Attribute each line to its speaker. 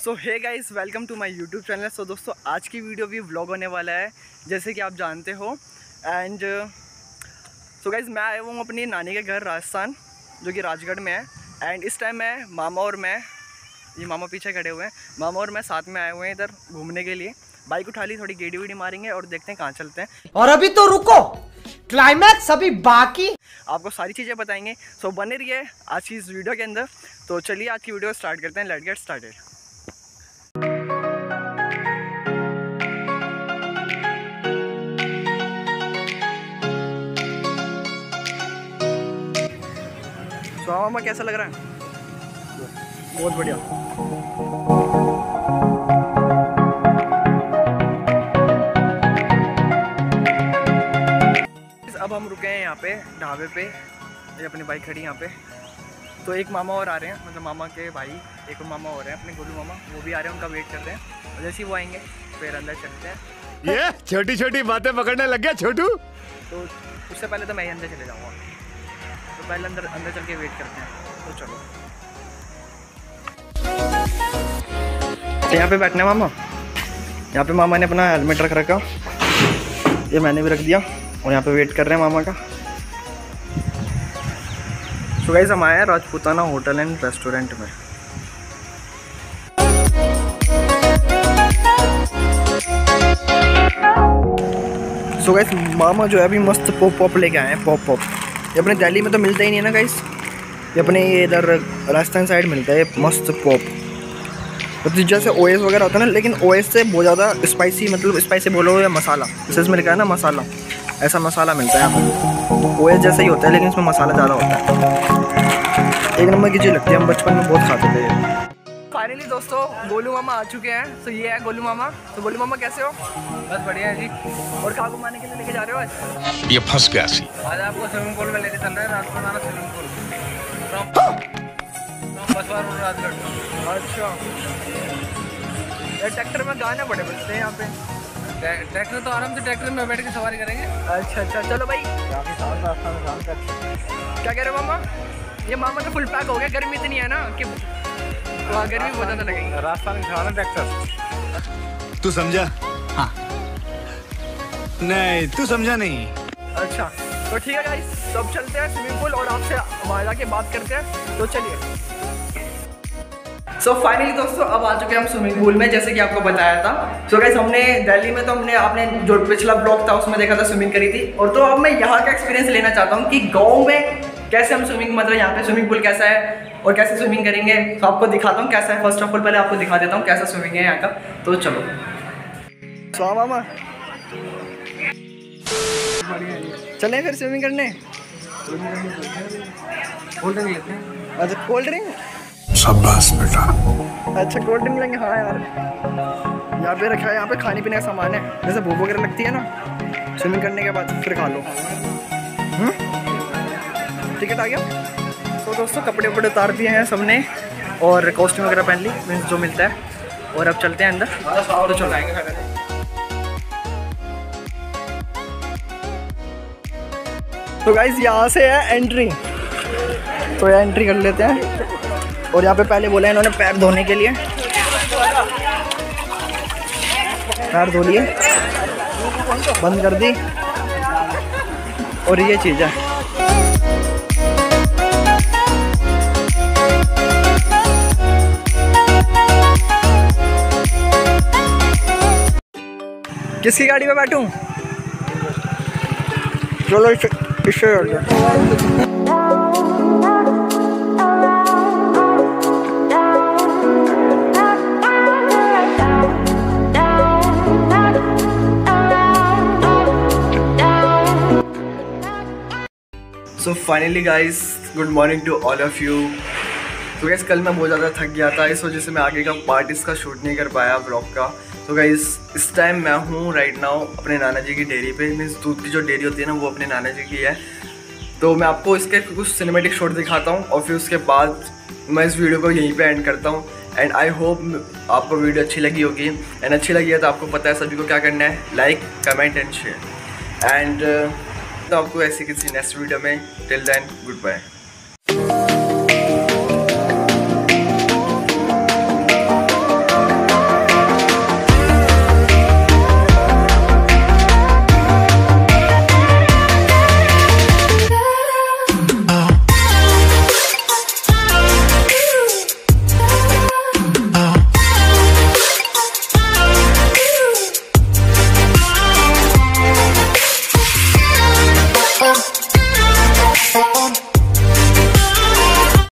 Speaker 1: So hey guys, welcome to my YouTube channel. So दोस्तों, आज की वीडियो भी व्लॉग होने वाला है जैसे कि आप जानते हो। एंड सो गाइस, मैं आया हूँ अपनी नानी के घर राजस्थान, जो कि राजगढ़ में है। एंड इस टाइम मैं मामा और मैं, ये मामा पीछे खड़े हुए हैं, मामा और मैं साथ में आए हुए हैं इधर घूमने के लिए। बाइक उठा ली, थोड़ी गेड़ी वेड़ी मारेंगे और देखते हैं कहाँ चलते हैं।
Speaker 2: और अभी तो रुको, क्लाइमैक्स अभी बाकी।
Speaker 1: आपको सारी चीज़ें बताएंगे, सो बने रहिए आज की इस वीडियो के अंदर। तो चलिए आज की वीडियो स्टार्ट करते हैं। Let's get started. तो मामा कैसा लग रहा है? बहुत बढ़िया। अब हम रुके हैं यहाँ पे ढाबे पे, ये अपनी बाइक खड़ी यहाँ पे। तो एक मामा और आ रहे हैं, मतलब मामा के भाई एक और मामा और हैं अपने गोलू मामा, वो भी आ रहे हैं, उनका वेट कर रहे हैं। और जैसे ही वो आएंगे फिर अंदर चलते हैं।
Speaker 3: ये छोटी छोटी बातें पकड़ने लग गया छोटू।
Speaker 1: तो उससे पहले तो मैं ही अंदर चले जाऊँगा, तो पहले अंदर चल के वेट करते हैं। तो चलो, तो यहाँ पे बैठना मामा। यहाँ पे मामा ने अपना हेलमेट रख रखा, ये मैंने भी रख दिया, और यहाँ पे वेट कर रहे हैं मामा का। सो गाइस, हम आए हैं राजपूताना होटल एंड रेस्टोरेंट में। सो गाइस, मामा जो है अभी मस्त पॉप लेके आए हैं। पॉप ये अपने दिल्ली में तो मिलता ही नहीं है ना गाइस, ये अपने इधर राजस्थान साइड मिलता है मस्त पॉप। मतलब जैसे ओएस वगैरह होता है ना, लेकिन ओएस से बहुत ज़्यादा स्पाइसी, मतलब स्पाइसी बोलो या मसाला, जैसे इसमें लिखा है ना मसाला, ऐसा मसाला मिलता है यहाँ पर। ओएस जैसा ही होता है लेकिन इसमें मसाला ज़्यादा होता है। एक नंबर की चीज़ लगती है, हम बचपन में बहुत खाते थे। फाइनली दोस्तों, गोलू मामा आ चुके हैं। तो ये है गोलू मामा। तो गोलू मामा कैसे हो?
Speaker 4: बस बढ़िया है जी।
Speaker 1: और कहाँ घुमाने के लिए लेके जा रहे हो आज?
Speaker 3: ये फंस गया सी।
Speaker 4: आज आपको स्विमिंग पूल में लेके चल रहे हैं, राजपूताना स्विमिंग पूल। राजगढ़।
Speaker 1: अच्छा, ट्रैक्टर में गाने बड़े बजते हैं यहाँ पे।
Speaker 4: ट्रैक्टर तो आराम से ट्रैक्टर में बैठ के सवारी करेंगे।
Speaker 1: अच्छा, चलो भाई। क्या कह रहे हो मामा? ये मामा तो फुल पैक हो गया, गर्मी इतनी है ना कि वहाँ गर्मी बहुत ज़्यादा लगेगी।
Speaker 4: राजस्थान में ट्रैक्टर।
Speaker 3: तू समझा? हाँ। नहीं, तू समझा नहीं।
Speaker 1: अच्छा, तो ठीक है गाइस, सब चलते हैं स्विमिंग पूल और आपसे वहाँ जाके बात करते हैं। तो चलिए। सो फाइनली दोस्तों, अब आ चुके हैं हम स्विमिंग पूल में, जैसे कि आपको बताया था। सो गाइस, हमने दिल्ली में तो आपने जो पिछला ब्लॉग था उसमें देखा था, स्विमिंग करी थी। और तो अब मैं यहाँ का एक्सपीरियंस लेना चाहता हूँ कि गाँव में कैसे हम स्विमिंग, मतलब यहाँ पे स्विमिंग पूल कैसा है और कैसे स्विमिंग करेंगे। तो आपको दिखाता हूँ कैसा है। फर्स्ट ऑफ ऑल पहले आपको दिखा देता हूँ कैसा स्विमिंग है यहाँ का। तो चलो। सो मामा, चलें फिर स्विमिंग करने।
Speaker 4: कोल्ड ड्रिंक लेते हैं।
Speaker 1: अच्छा, कोल्ड ड्रिंक।
Speaker 3: शाबाश बेटा।
Speaker 1: अच्छा, कोल्ड ड्रिंक लेंगे। हाँ यार, यहाँ पे रखा है, यहाँ पे खाने पीने का सामान है, जैसे भूख वगैरह लगती है ना स्विमिंग करने के बाद, फिर खा लो। टिकट आ गया। तो दोस्तों, कपड़े वपड़े उतार दिए हैं सबने और कॉस्ट्यूम वगैरह पहन ली, मीन्स जो मिलता है। और अब चलते हैं अंदर। तो चलो आएंगे। तो गाइस, यहाँ से है एंट्री, तो यहाँ एंट्री कर लेते हैं। और यहाँ पे पहले बोला है इन्होंने पैर धोने के लिए, पैर धो लिए, बंद कर दी। और ये चीज़ है, किसकी गाड़ी में बैठूं? चलो इससे so finally guys, good morning to all of you. तो गाइस, कल मैं बहुत ज़्यादा थक गया था, इस वजह से मैं आगे का पार्ट इसका शूट नहीं कर पाया ब्लॉग का। तो गाइस, इस टाइम मैं हूँ राइट नाउ अपने नाना जी की डेयरी पे, मीन्स दूध की जो डेयरी होती है ना, वो अपने नाना जी की है। तो मैं आपको इसके कुछ सिनेमेटिक शॉट दिखाता हूँ और फिर उसके बाद मैं इस वीडियो को यहीं पे एंड करता हूँ। एंड आई होप आपको वीडियो अच्छी लगी होगी। एंड अच्छी लगी है तो आपको पता है सभी को क्या करना है, like, comment and share. And तो आपको ऐसी किसी नेक्स्ट वीडियो में, टिल देन गुड बाय।